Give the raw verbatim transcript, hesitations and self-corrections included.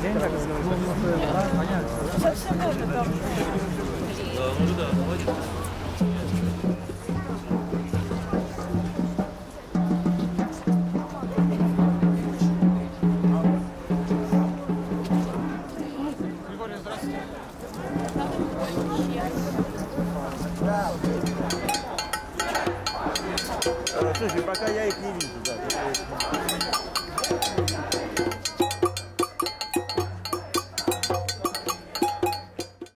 Совсем это там. Да, ну да, молодец. Григорий, здравствуйте. Слушай, пока я их не вижу, да.